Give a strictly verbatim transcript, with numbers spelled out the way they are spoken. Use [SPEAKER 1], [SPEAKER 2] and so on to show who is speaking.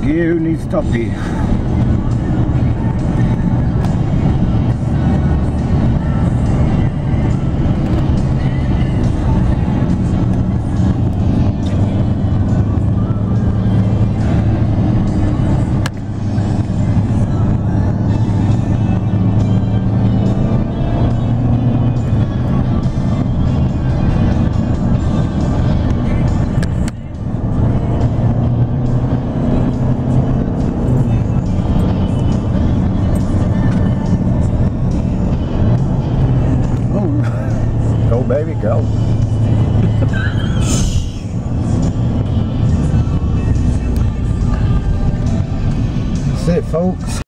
[SPEAKER 1] You need to stop here. Go, baby, go. That's it, folks.